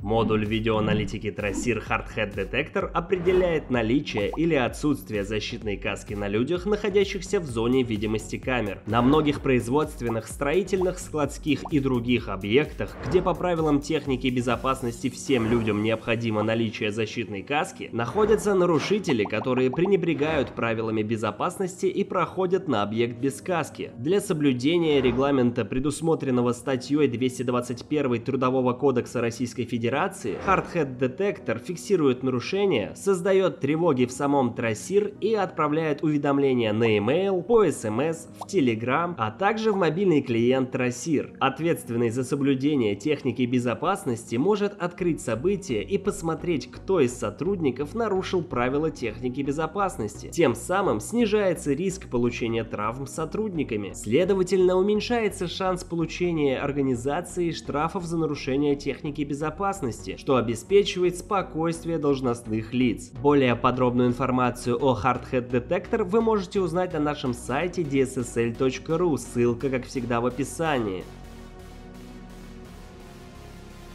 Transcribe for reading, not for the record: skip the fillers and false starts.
Модуль видеоаналитики Trasir Hardhead Detector определяет наличие или отсутствие защитной каски на людях, находящихся в зоне видимости камер. На многих производственных, строительных, складских и других объектах, где по правилам техники безопасности всем людям необходимо наличие защитной каски, находятся нарушители, которые пренебрегают правилами безопасности и проходят на объект без каски. Для соблюдения регламента, предусмотренного статьей 221 Трудового кодекса Российской Федерации, Hardhead Detector фиксирует нарушения, создает тревоги в самом Trasir и отправляет уведомления на e-mail, по SMS, в Telegram, а также в мобильный клиент Trasir. Ответственный за соблюдение техники безопасности может открыть событие и посмотреть, кто из сотрудников нарушил правила техники безопасности. Тем самым снижается риск получения травм сотрудниками. Следовательно, уменьшается шанс получения организацией штрафов за нарушение техники безопасности, что обеспечивает спокойствие должностных лиц. Более подробную информацию о Hardhead Detector вы можете узнать на нашем сайте dssl.ru, ссылка, как всегда, в описании.